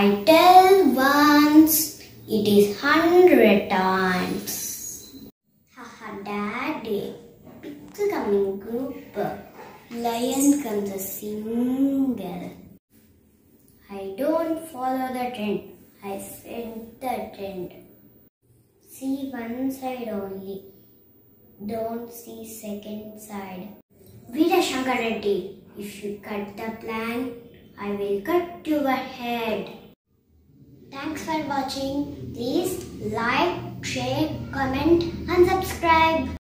I tell once, it is 100 times. Haha, Daddy. Pixel coming group. Lion comes a single. I don't follow the trend. I set the trend. See one side only. Don't see second side. Veera Shankar Reddy, if you cut the plank, I will cut your head. Thanks for watching. Please like, share, comment and subscribe.